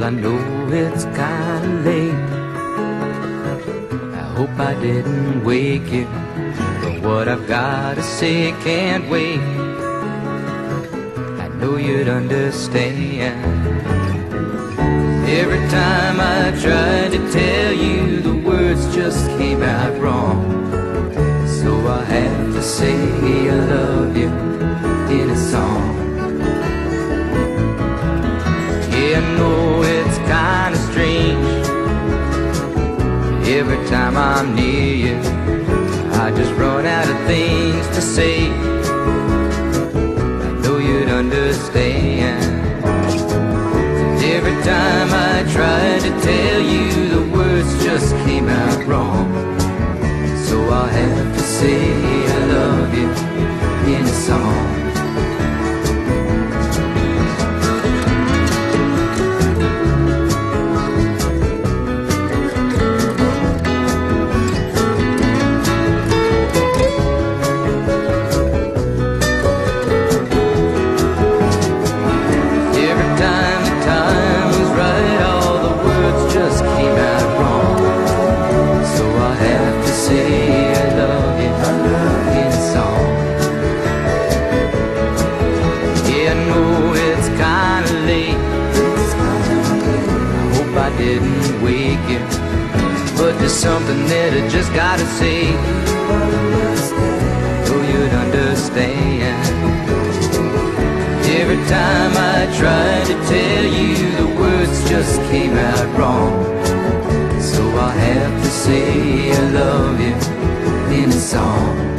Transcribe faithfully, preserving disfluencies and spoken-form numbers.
I know it's kinda late. I hope I didn't wake you, but what I've gotta say can't wait. I know you'd understand. Every time I tried to tell you, the words just came out wrong. So I have to say I love you in a song. Yeah, I know it's kinda strange. Every time I'm near you, I just run out of things to say. I know you'd understand. Every time I tried to tell you, the words just came out wrong. So I'll have to say I love you in a song. Didn't wake you, but there's something that I just gotta say. So you'd understand. Every time I tried to tell you, the words just came out wrong. So I'll have to say I love you in a song.